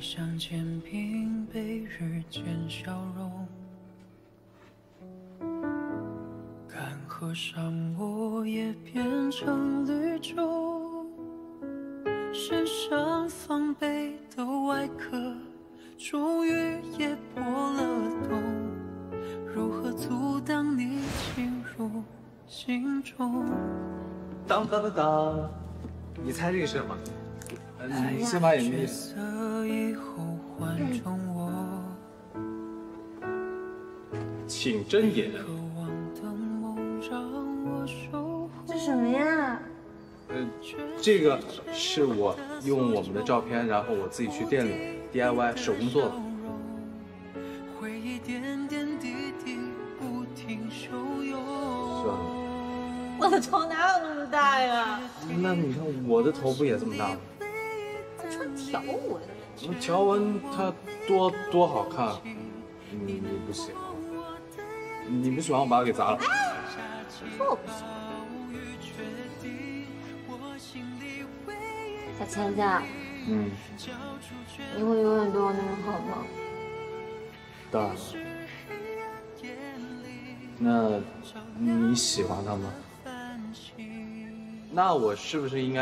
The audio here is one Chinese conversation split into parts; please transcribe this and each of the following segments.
相见并被日渐消融。干涸沙漠也变成绿洲，身上防备的外壳终于也破了洞，如何阻挡你进入心中？ 当，你猜这个是什么？你先把眼睛闭上。请睁眼。 这什么呀？ 这个是我用我们的照片，然后我自己去店里 DIY 手工做的。算了。 我的头哪有那么大呀？ 那你看我的头不也这么大吗？ 穿条纹。 条纹它多好看，你不喜欢？你不喜欢我把它给砸了？ 说我不喜欢。小钱子，你会永远对我那么好吗？ 当然了。那你喜欢他吗？那我是不是应该？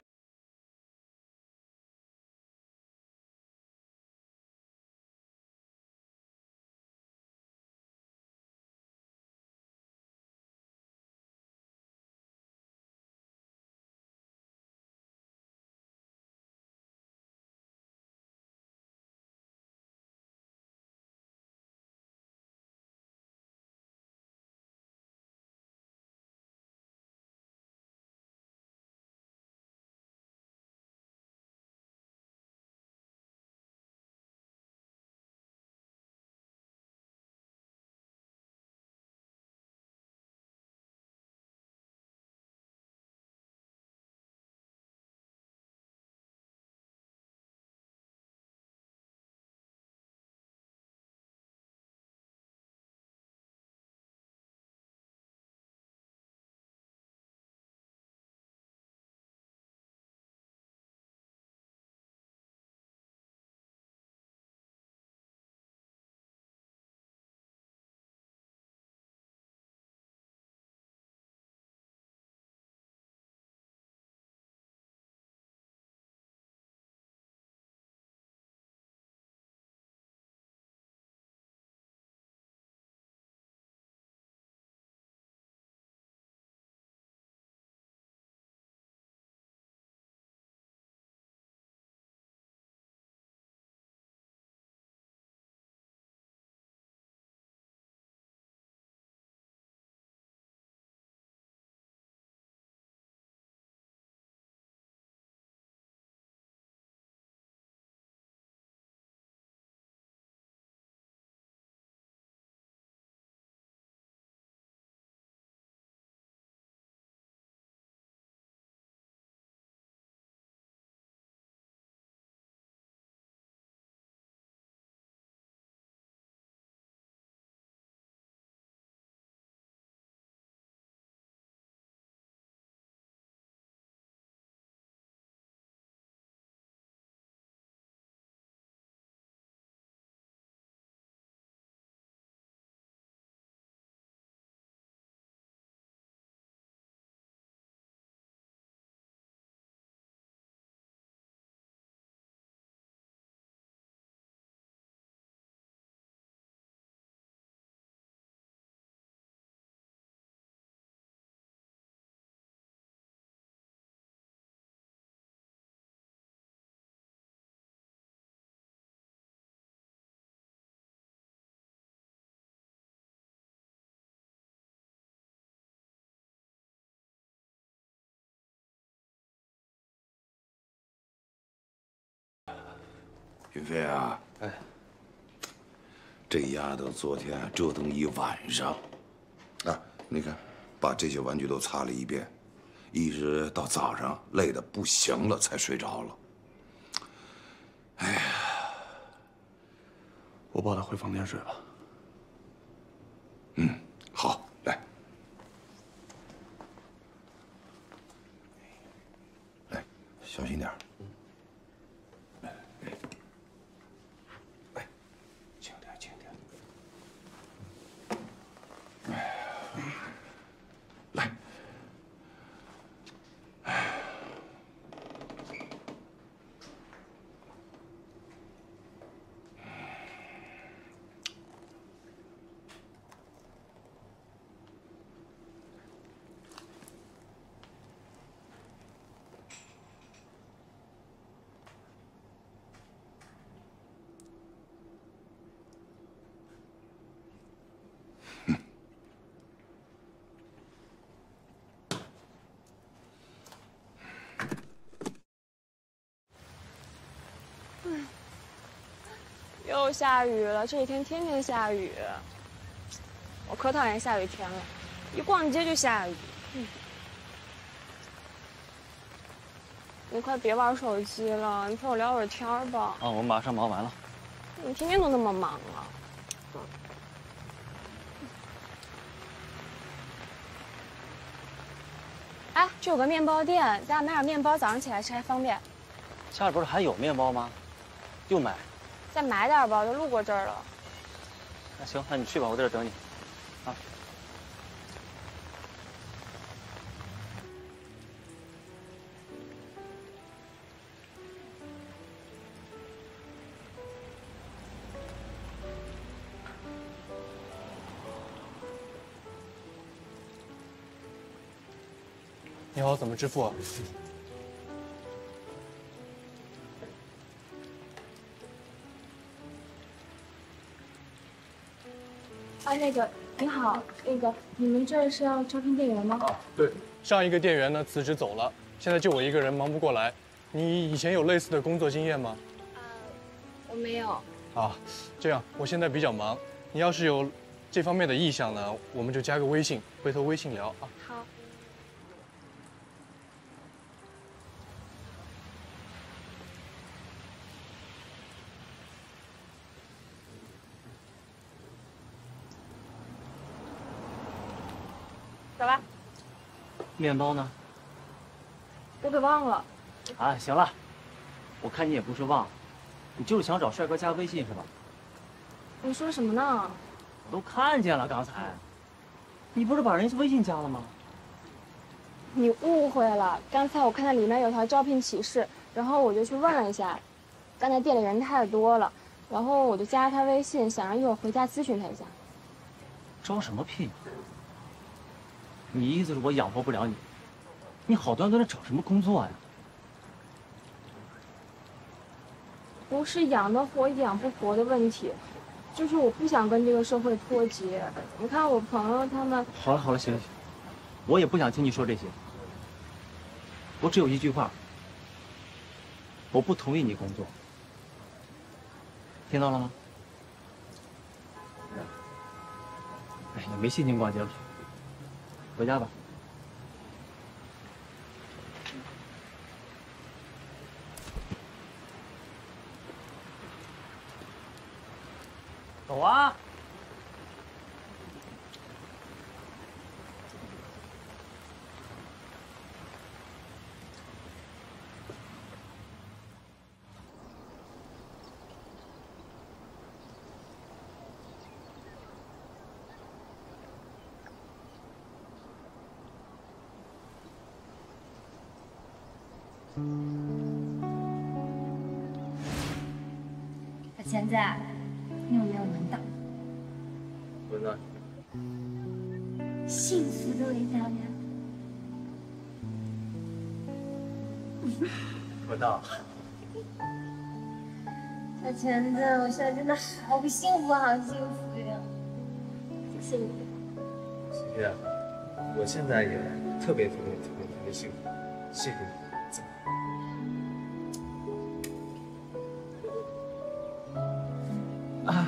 云飞啊，这丫头昨天折腾一晚上，啊，你看，把这些玩具都擦了一遍，一直到早上累得不行了才睡着了。哎呀， 我抱她回房间睡吧。 好，来，来，小心点。 又下雨了，这几天天天下雨，我可讨厌下雨天了，一逛街就下雨。你快别玩手机了，你陪我聊会儿天吧。 啊，我马上忙完了。 你天天都那么忙啊？哎，这有个面包店，咱俩买点面包，早上起来吃还方便。 家里不是还有面包吗？又买。 再买点吧，都路过这儿了。 那行，那你去吧，我在这等你。啊。 你好，怎么支付啊？ 啊，你好，你们这是要招聘店员吗？ 对，上一个店员呢辞职走了，现在就我一个人忙不过来。你以前有类似的工作经验吗？ 我没有。 啊，这样，我现在比较忙，你要是有这方面的意向呢，我们就加个微信，回头微信聊啊。 好。走吧。 面包呢？ 我给忘了。 啊，行了，我看你也不是忘了，你就是想找帅哥加微信是吧？ 你说什么呢？ 我都看见了，刚才，你不是把人家微信加了吗？ 你误会了，刚才我看到里面有条招聘启事，然后我就去问了一下，刚才店里人太多了，然后我就加了他微信，想让一会儿回家咨询他一下。 招什么聘？你意思是我养活不了你？你好端端的找什么工作呀？ 不是养得活养不活的问题，就是我不想跟这个社会脱节。你看我朋友他们…… 好了好了，行了行了，我也不想听你说这些。我只有一句话，我不同意你工作，听到了吗？哎，你没心情逛街了，回家吧。走啊！ 小钱子，你有没有闻到闻到。 幸福的味道呀？ 闻到。 小钱子，我现在真的好幸福，好幸福呀！谢谢你。 谢谢，我现在也特别幸福，谢谢你。啊。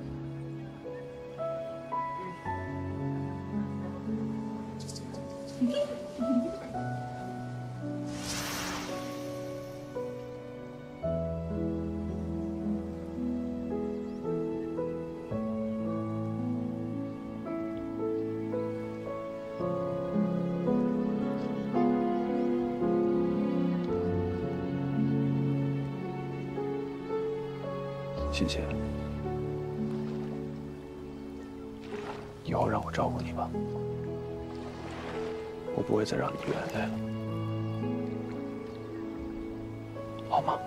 欣欣，以后让我照顾你吧，我不会再让你流眼泪了，好吗？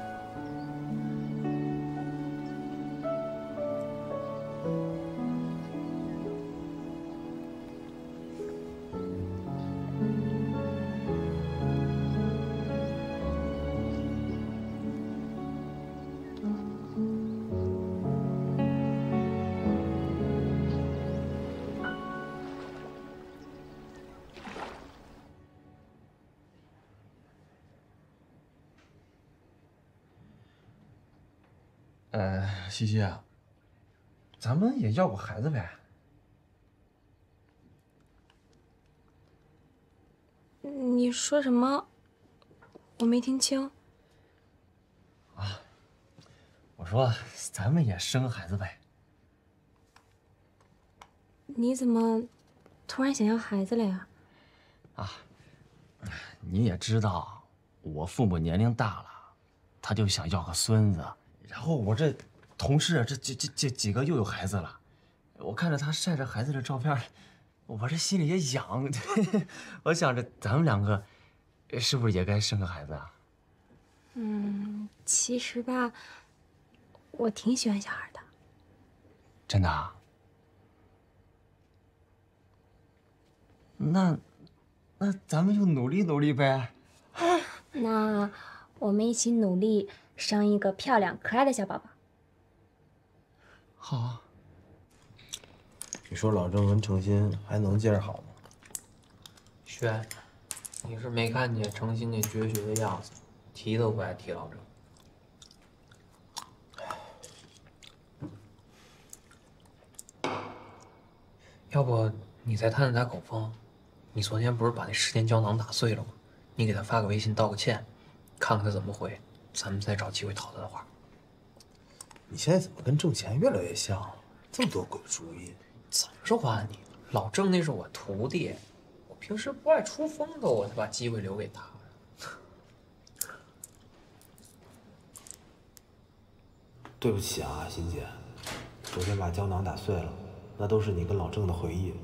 西西啊， 咱们也要个孩子呗。 你说什么？我没听清。 啊，我说咱们也生个孩子呗。 你怎么突然想要孩子了呀？ 啊，你也知道，我父母年龄大了，他就想要个孙子。然后我这同事这几个又有孩子了，我看着他晒着孩子的照片，我这心里也痒。我想着咱们两个，是不是也该生个孩子啊？ 其实吧，我挺喜欢小孩的。 真的啊？那咱们就努力努力呗。 那我们一起努力生一个漂亮可爱的小宝宝。 好啊。 你说老郑跟程心还能接着好吗？ 轩，你是没看见程心那绝学的样子，提都不爱提老郑。要不你再探探他口风？你昨天不是把那10件胶囊打碎了吗？你给他发个微信道个歉，看看他怎么回，咱们再找机会讨他的话。 你现在怎么跟挣钱越来越像了？这么多鬼主意， 怎么说话你？老郑那是我徒弟，我平时不爱出风头，我才把机会留给他。 对不起啊，欣姐，昨天把胶囊打碎了，那都是你跟老郑的回忆。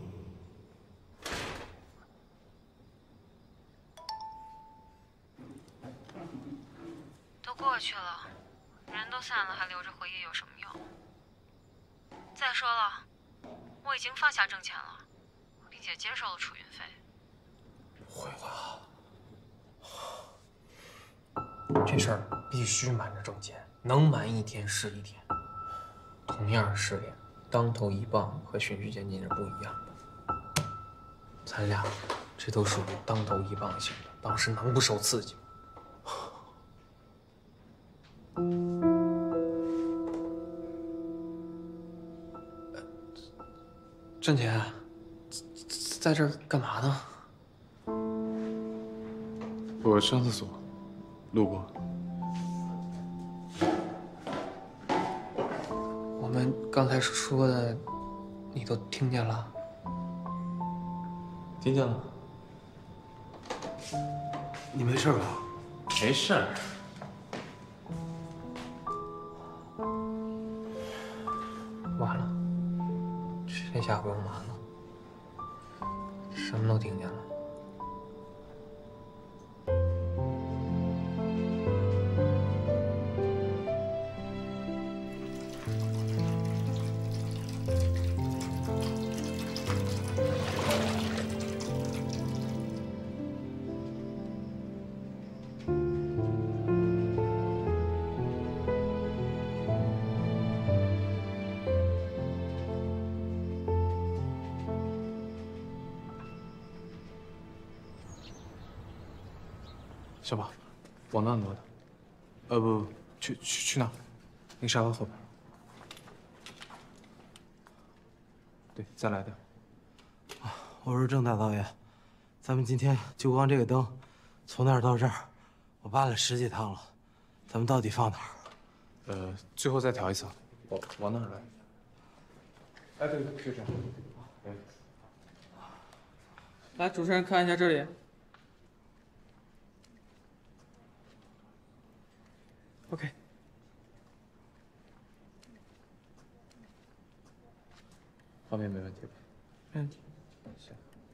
都过去了，人都散了，还留着回忆有什么用？再说了，我已经放下挣钱了，并且接受了出运费。 不会吧？这事儿必须瞒着挣钱，能瞒一天是一天。同样是失恋，当头一棒和循序渐进是不一样的。咱俩这都属于当头一棒型的，当时能不受刺激吗？郑姐，在这儿干嘛呢？ 我上厕所，路过。 我们刚才说的，你都听见了？ 听见了。 你没事吧？ 没事儿。 完了，这下不用瞒了，什么都听见了。 小宝，往那挪的。不，去那，那个沙发后边。对，再来点。 我说郑大导演，咱们今天就光这个灯，从那儿到这儿，我搬了10几趟了，咱们到底放哪儿？ 最后再调一层，往那儿来。哎，对，就这样。 来，主持人看一下这里。OK。 画面没问题吧？ 没问题。 行。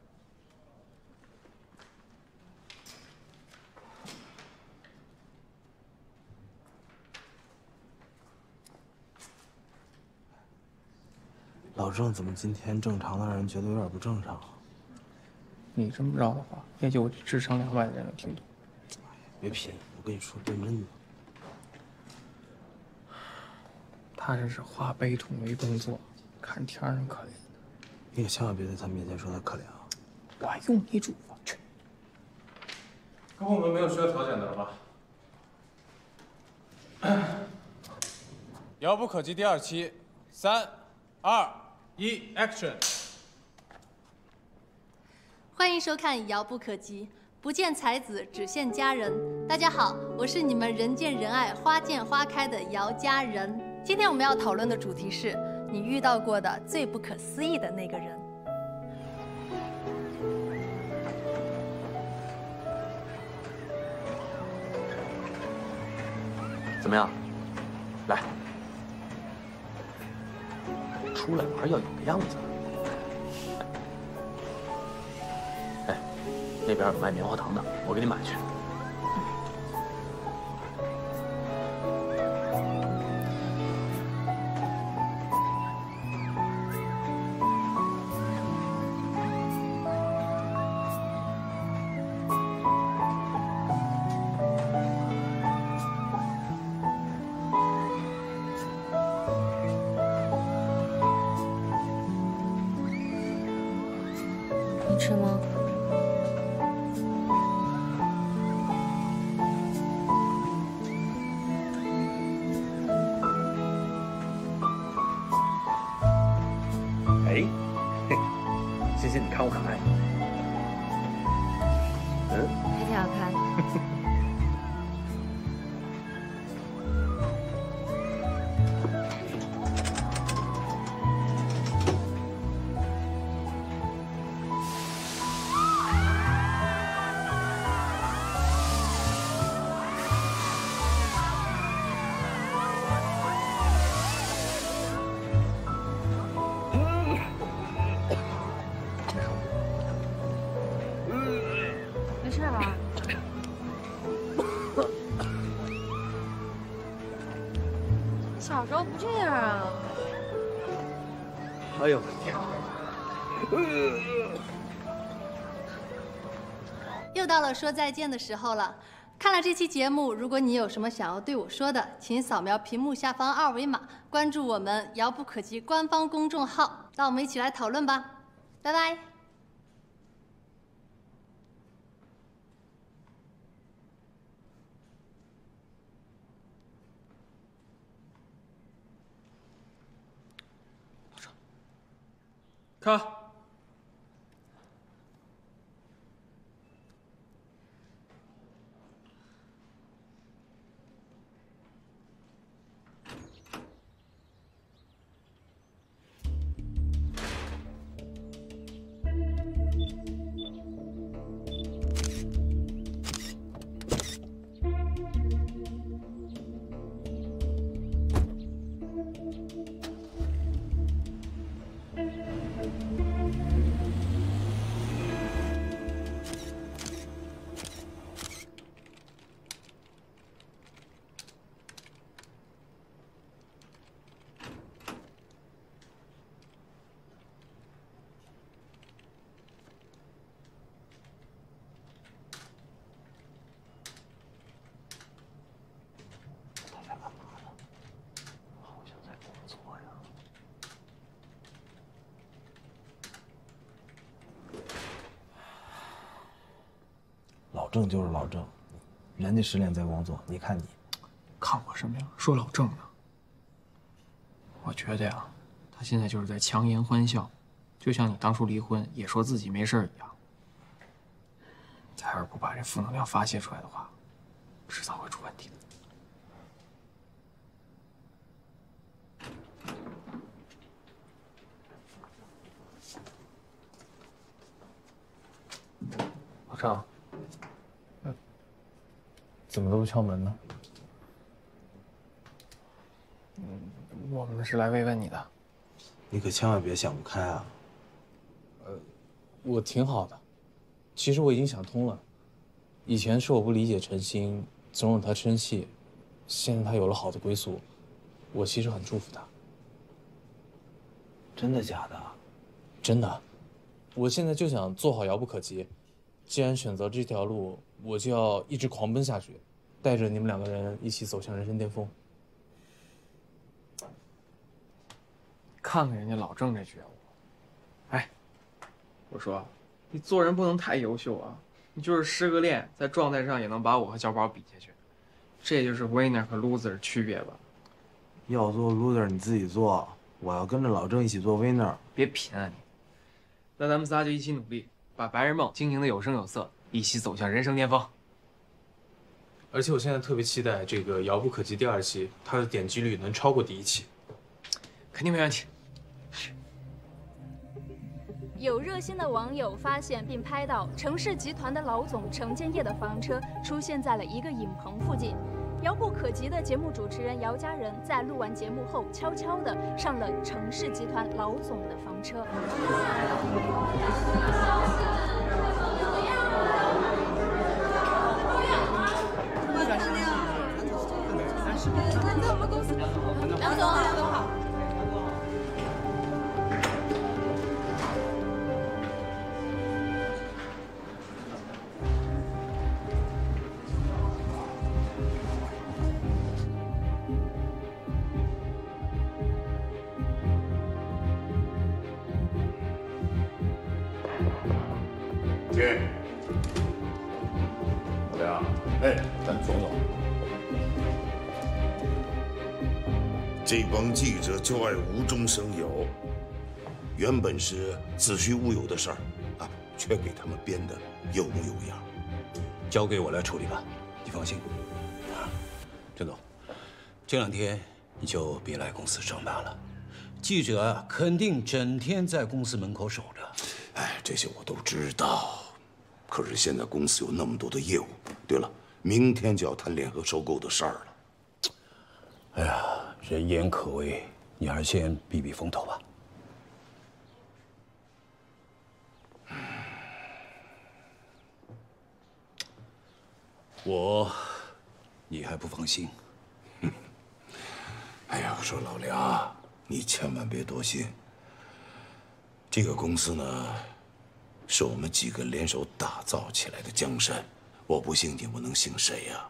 老郑怎么今天正常的让人觉得有点不正常？ 你这么绕的话，也就智商200的人能听懂。 别贫，我跟你说认真的。 他这是化悲痛为工作，看天上可怜的。 你可千万别在他面前说他可怜啊！ 我还用你嘱咐去。 跟我们没有需要调整的了吧？ 遥不可及第2期，3、 2、1 ，Action！ 欢迎收看《遥不可及》，不见才子，只羡佳人。大家好，我是你们人见人爱、花见花开的姚佳人。今天我们要讨论的主题是你遇到过的最不可思议的那个人。 怎么样？来，出来玩要有个样子。哎，那边有卖棉花糖的，我给你买去。 你吃吗？ 哎，欣欣，你看我可爱。 还挺好看的。没事吧？小时候不这样啊！ 哎呦我的天！ 又到了说再见的时候了。看了这期节目，如果你有什么想要对我说的，请扫描屏幕下方2维码，关注我们遥不可及官方公众号，让我们一起来讨论吧。拜拜。 看， 老郑就是老郑，人家10年在工作，你看你， 看我什么呀？说老郑呢？我觉得呀，他现在就是在强颜欢笑，就像你当初离婚也说自己没事一样。他要是不把这负能量发泄出来的话，迟早会出问题的。 老郑，怎么都不敲门呢？ 我们是来慰问你的。 你可千万别想不开啊！ 我挺好的，其实我已经想通了。以前是我不理解陈星，总惹他生气，现在他有了好的归宿，我其实很祝福他。 真的假的？ 真的，我现在就想做好遥不可及。既然选择这条路，我就要一直狂奔下去，带着你们2个人一起走向人生巅峰。 看看人家老郑这觉悟。哎，我说，你做人不能太优秀啊！你就是失个恋，在状态上也能把我和小宝比下去，这就是 winner 和 loser 区别吧？ 要做 loser 你自己做， 我要跟着老郑一起做 winner。 别贫啊你！那咱们仨就一起努力，把白日梦经营的有声有色，一起走向人生巅峰。 而且我现在特别期待这个《遥不可及》第2期，它的点击率能超过第1期。 肯定没问题。 有热心的网友发现并拍到程氏集团的老总程建业的房车出现在了一个影棚附近。遥不可及的节目主持人姚家人在录完节目后，悄悄地上了程氏集团老总的房车。 在我们公司，梁总好，梁总好。 进。老梁，哎，咱总总。这帮记者就爱无中生有，原本是子虚乌有的事儿，啊，却给他们编得有模有样。 交给我来处理吧，你放心。啊，郑总，这2天你就别来公司上班了。记者啊，肯定整天在公司门口守着。 哎，这些我都知道。可是现在公司有那么多的业务。对了，明天就要谈联合收购的事儿了。 哎呀，人言可畏，你还是先避避风头吧。你还不放心？ 哎呀，我说老梁，你千万别多心。这个公司呢，是我们几个联手打造起来的江山，我不姓你，我能姓谁呀？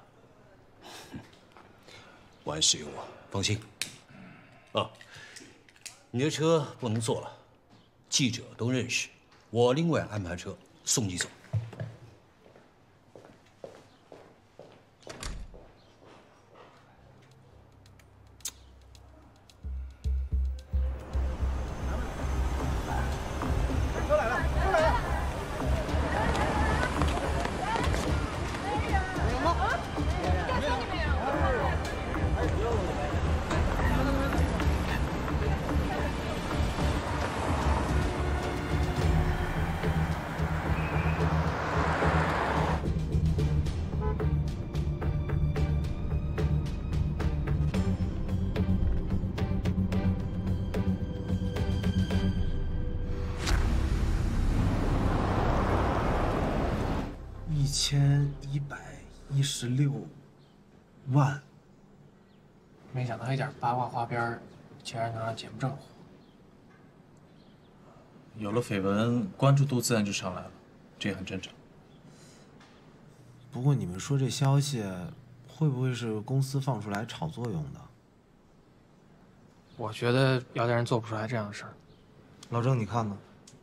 万事有我，放心。啊，你的车不能坐了，记者都认识，我另外安排车送你走。 1116万， 没想到一点八卦花边，竟然能让节目这么火。 有了绯闻，关注度自然就上来了，这也很正常。 不过你们说这消息会不会是公司放出来炒作用的？ 我觉得姚家人做不出来这样的事儿。 老郑，你看呢？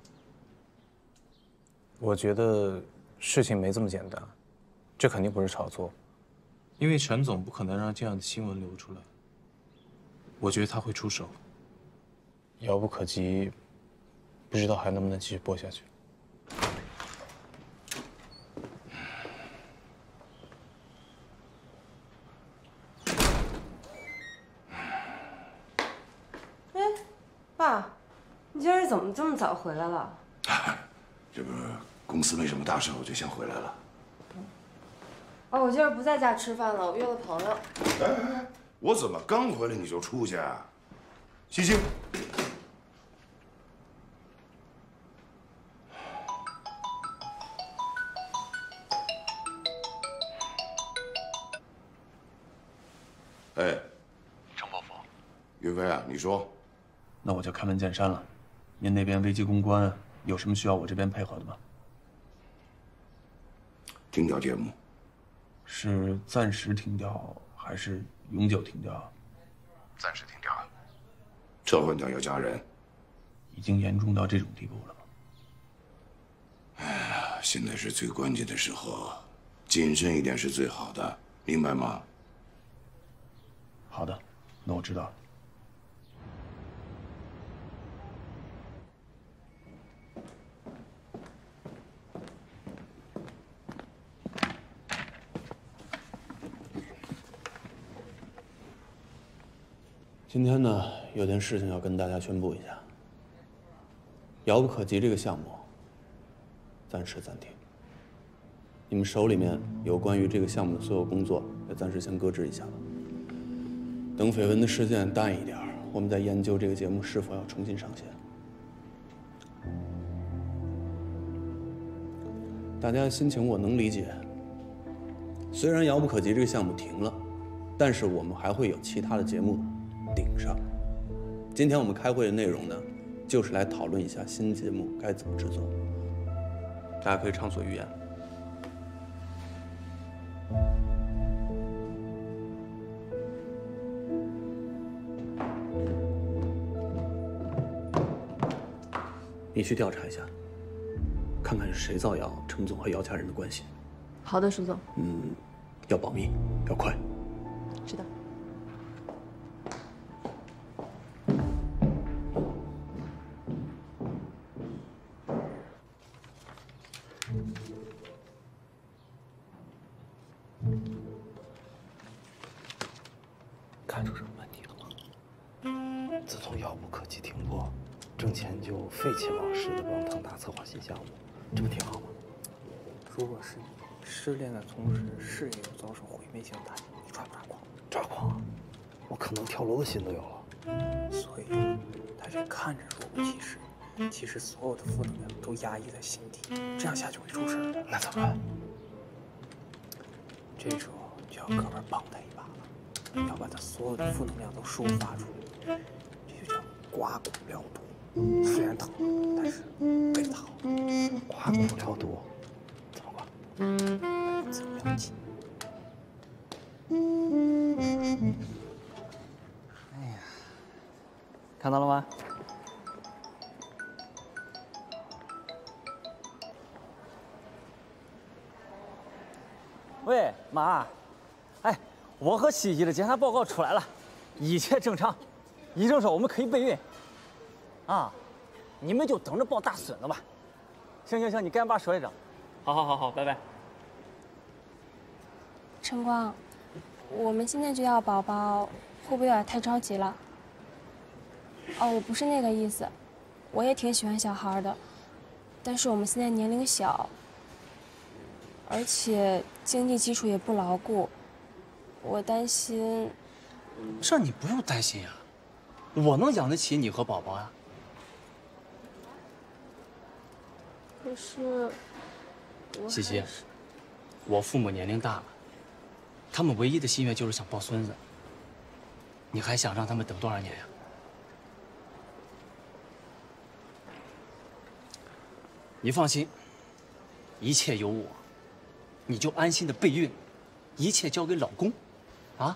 我觉得事情没这么简单，这肯定不是炒作，因为陈总不可能让这样的新闻流出来。我觉得他会出手。遥不可及，不知道还能不能继续播下去。 哎，爸，你今儿怎么这么早回来了？ 这不是公司没什么大事，我就先回来了。 哦，我今儿不在家吃饭了，我约了朋友。 哎，我怎么刚回来你就出去啊？西西。哎， 程伯父， 云飞啊，你说。 那我就开门见山了，您那边危机公关有什么需要我这边配合的吗？ 停掉节目。 是暂时停掉，还是永久停掉？ 暂时停掉。 撤换掉姚家人。 已经严重到这种地步了吗？ 哎呀，现在是最关键的时候，谨慎一点是最好的，明白吗？ 好的，那我知道了。 今天呢，有件事情要跟大家宣布一下。遥不可及这个项目暂时暂停。你们手里面有关于这个项目的所有工作，也暂时先搁置一下吧。等绯闻的事件淡一点，我们再研究这个节目是否要重新上线。大家的心情我能理解。虽然遥不可及这个项目停了，但是我们还会有其他的节目顶上。今天我们开会的内容呢，就是来讨论一下新节目该怎么制作。大家可以畅所欲言。你去调查一下，看看是谁造谣程总和姚家人的关系。 好的，舒总。 要保密，要快。 知道。 看出什么问题了吗？自从遥不可及停播，郑乾就废寝忘食的帮唐大策划新项目，这不挺好吗？ 如果是你，失恋的同时，事业又遭受毁灭性打击，你抓不抓狂？ 抓狂啊！我可能跳楼的心都有了。 所以，他是看着若无其事，其实所有的负能量都压抑在心底，这样下去会出事的。 那怎么办？ 这时候就要哥们儿帮他一把了，要把他所有的负能量都抒发出来，这就叫刮骨疗毒。虽然疼，但是为了他好。 刮骨疗毒，怎么刮？ 怎么样记？ 哎呀，看到了吗？喂，妈，哎，我和西西的检查报告出来了，一切正常，医生说我们可以备孕。啊，你们就等着抱大孙子吧。行行行，你赶紧把说一声。好，拜拜。 晨光，我们现在就要宝宝，会不会有点太着急了？哦，我不是那个意思，我也挺喜欢小孩的，但是我们现在年龄小，而且经济基础也不牢固，我担心。 这你不用担心呀，我能养得起你和宝宝呀。 可是， 西西，我父母年龄大了，他们唯一的心愿就是想抱孙子。你还想让他们等多少年呀？你放心，一切有我，你就安心的备孕，一切交给老公，啊？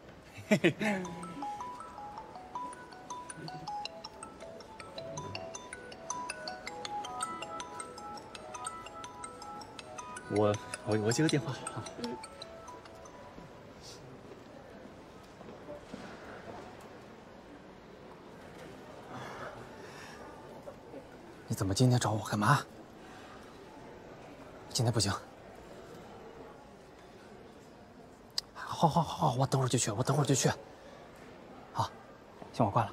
我接个电话啊。你怎么今天找我干嘛？今天不行。好，我等会儿就去，好，行，我挂了。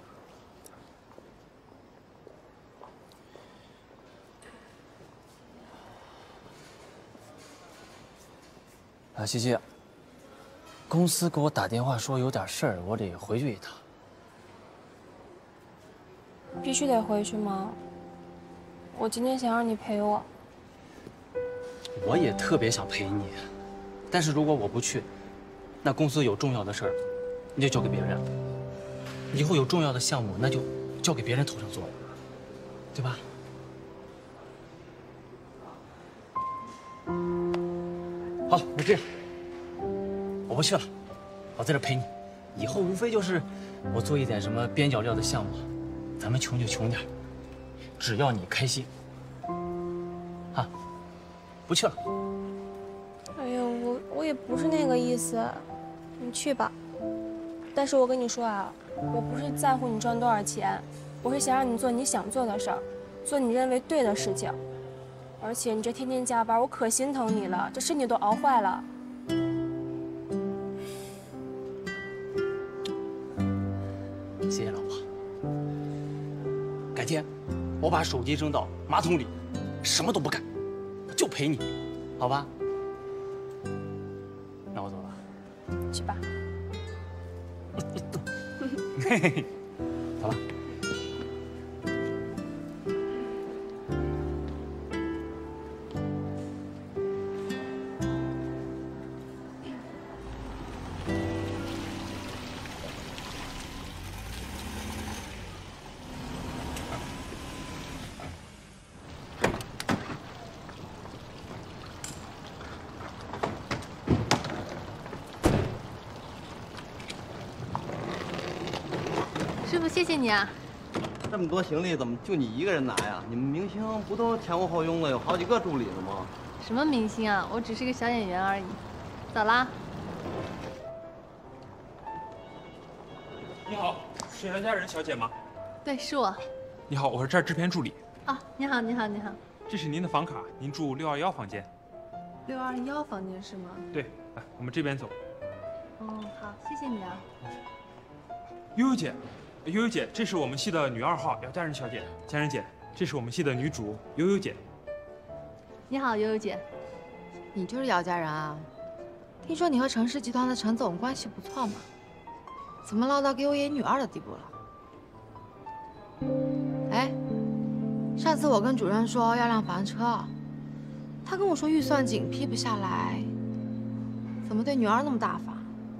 西西，公司给我打电话说有点事儿，我得回去一趟。 必须得回去吗？我今天想让你陪我。 我也特别想陪你，但是如果我不去，那公司有重要的事儿，你就交给别人；以后有重要的项目，那就交给别人头上做，对吧？好，那这样，我不去了，我在这陪你。以后无非就是我做一点什么边角料的项目，咱们穷就穷点，只要你开心。啊，不去了。 哎呦，我也不是那个意思，你去吧。但是我跟你说啊，我不是在乎你赚多少钱，我是想让你做你想做的事儿，做你认为对的事情。而且你这天天加班，我可心疼你了，这身体都熬坏了。 改天我把手机扔到马桶里，什么都不干，我就陪你，好吧？那我走了。 去吧。 嘿嘿嘿，走了。 师傅，谢谢你啊。 这么多行李怎么就你一个人拿呀？你们明星不都前呼后拥的，有好几个助理呢吗？ 什么明星啊，我只是个小演员而已。走啦。 你好，是姚家人小姐吗？ 对，是我。 你好，我是这儿制片助理。 啊，你好，你好，你好。 这是您的房卡，您住621房间。 621房间是吗？ 对，来，我们这边走。 哦，好，谢谢你啊。 悠悠姐，悠悠姐，这是我们系的女2号姚家人小姐。家人姐，这是我们系的女主悠悠姐。 你好，悠悠姐。 你就是姚家人啊？听说你和陈氏集团的陈总关系不错嘛？怎么唠到给我演女2的地步了？哎，上次我跟主任说要辆房车，他跟我说预算紧，批不下来。怎么对女2那么大方？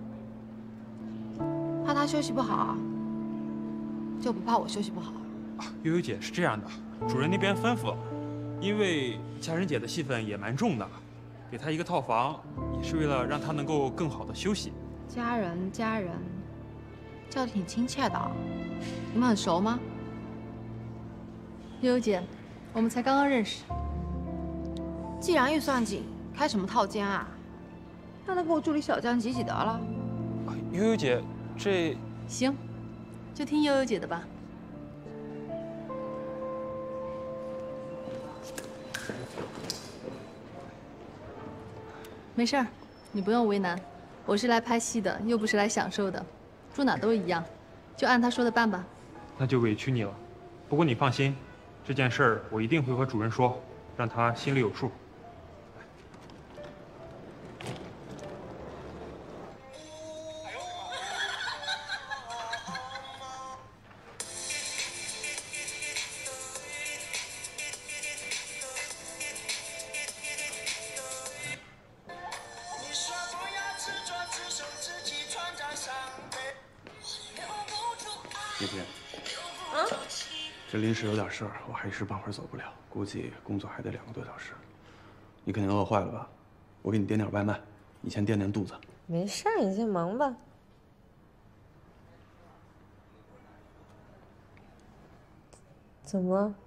怕她休息不好，就不怕我休息不好？ 悠悠姐是这样的，主任那边吩咐了，因为家人姐的戏份也蛮重的，给她一个套房，也是为了让她能够更好的休息。 家人，家人，叫得挺亲切的。你们很熟吗？ 悠悠姐，我们才刚刚认识。 既然预算紧，开什么套间啊？让他给我助理小将挤挤得了。 悠悠姐，这行，就听悠悠姐的吧。没事儿，你不用为难，我是来拍戏的，又不是来享受的，住哪都一样，就按他说的办吧。 那就委屈你了。不过你放心，这件事儿我一定会和主任说，让他心里有数。 叶天，这临时有点事儿，我还一时半会儿走不了，估计工作还得2个多小时。你肯定饿坏了吧？我给你点点外卖，你先垫垫肚子。 没事儿，你先忙吧。怎么了？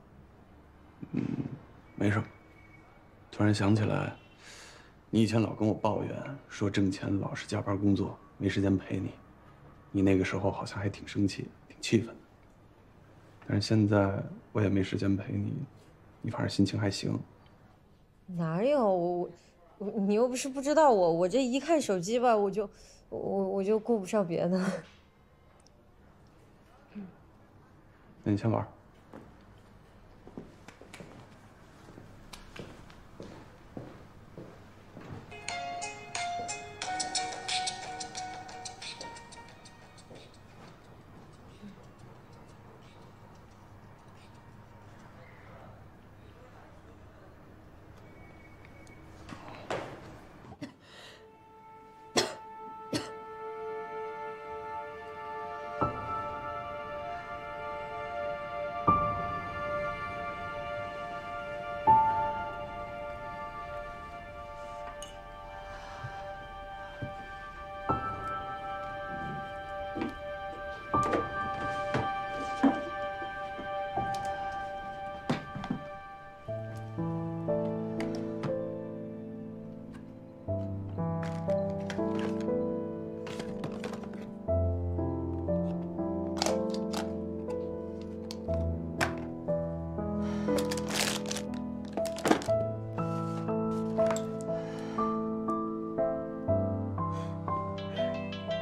没什么。突然想起来，你以前老跟我抱怨说挣钱老是加班工作，没时间陪你。你那个时候好像还挺生气，挺气愤的。但是现在我也没时间陪你，你反而心情还行。 哪有你又不是不知道我这一看手机吧，我就顾不上别的。 那你先玩。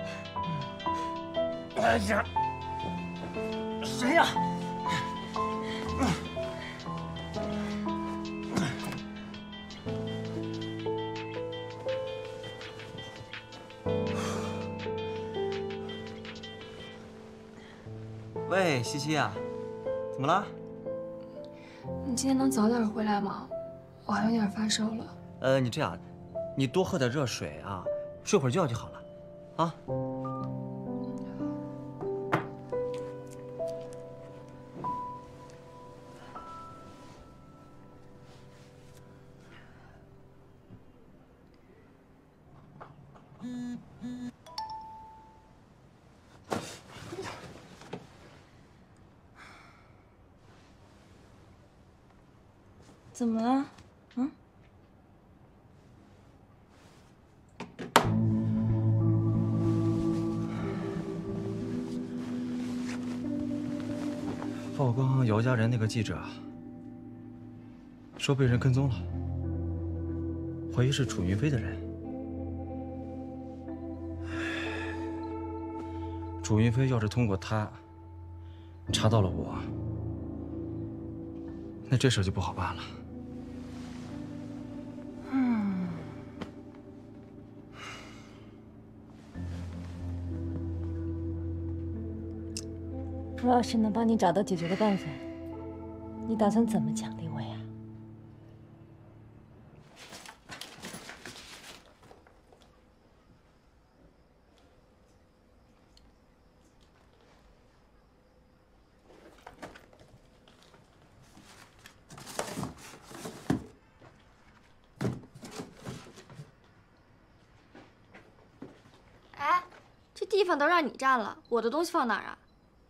哎呀，谁呀？ 喂，西西啊，怎么了？ 你今天能早点回来吗？我还有点发烧了。 你这样，你多喝点热水啊，睡会儿觉就好了，啊。 怎么了？嗯？ 曝光姚家人那个记者说被人跟踪了，怀疑是楚云飞的人。楚云飞要是通过他查到了我，那这事就不好办了。 我要是能帮你找到解决的办法，你打算怎么奖励我呀？ 哎，这地方都让你占了，我的东西放哪儿啊？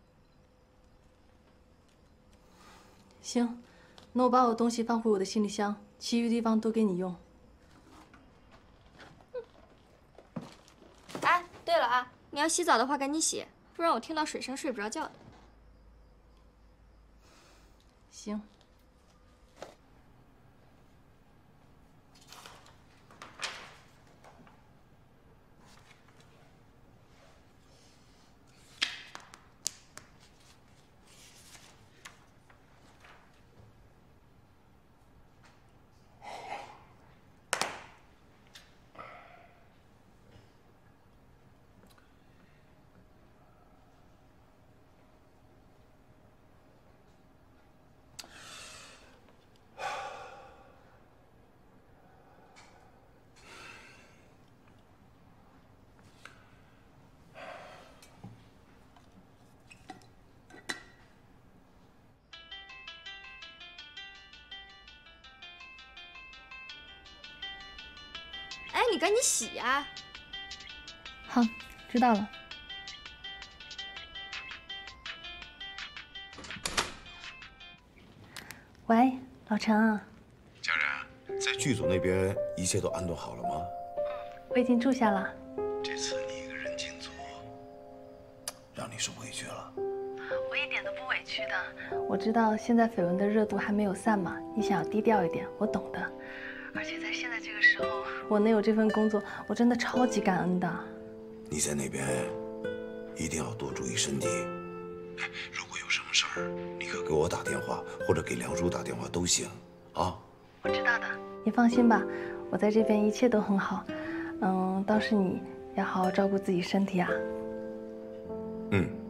行，那我把我东西放回我的行李箱，其余地方都给你用。 哎，对了啊，你要洗澡的话赶紧洗，不然我听到水声睡不着觉的。 行。 哎，你赶紧洗呀！ 好，知道了。喂，老陈啊。 佳然，在剧组那边一切都安顿好了吗？ 我已经住下了。 这次你一个人进组，让你受委屈了。 我一点都不委屈的。我知道现在绯闻的热度还没有散嘛，你想要低调一点，我懂的。而且在现在这个时候，我能有这份工作，我真的超级感恩的。 你在那边一定要多注意身体。如果有什么事儿，你可给我打电话，或者给梁叔打电话都行，啊。 我知道的。你放心吧，我在这边一切都很好。倒是你要好好照顾自己身体啊。 嗯。